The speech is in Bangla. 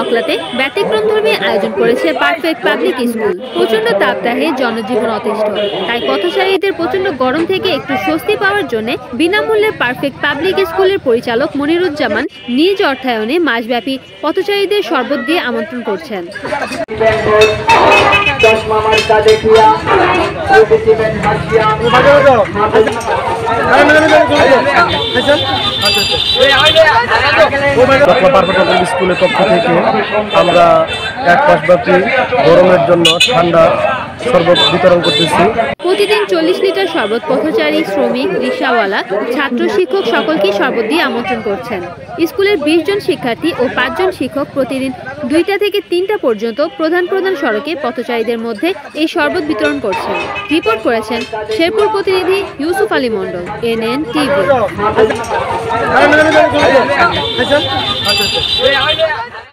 বকলাতে ব্যতিক্রমধর্মী আয়োজন করেছে পারফেক্ট পাবলিক স্কুল। প্রচন্ড তাপদাহে জনজীবন অতিষ্ঠ, তাই পথচারীদের প্রচন্ড গরম থেকে একটু স্বস্তি পাওয়ার জন্য বিনামূল্যে পারফেক্ট পাবলিক স্কুলের পরিচালক মনিরুজ্জামান নিজ অর্থায়নে মাসব্যাপী পথচারীদের শরবত দিয়ে আমন্ত্রণ করছেন। স্কুলের পক্ষ থেকে আমরা এক মাসব্যাপী গরমের জন্য ঠান্ডা শরবত বিতরণ করতেছি। প্রতিদিন 40 লিটার শরবত পথচারী, শ্রমিক, রিক্সাওয়ালা, ছাত্র, শিক্ষক সকলকে শরবত দিয়ে আমন্ত্রণ করছেন। স্কুলের 20 জন শিক্ষার্থী ও 5 জন শিক্ষক প্রতিদিন 2টা থেকে 3টা পর্যন্ত প্রধান সড়কে পথচারীদের মধ্যে এই শরবত বিতরণ করছেন। রিপোর্ট করেছেন শেরপুর প্রতিনিধি ইউসুফ আলী মন্ডল, NN TV।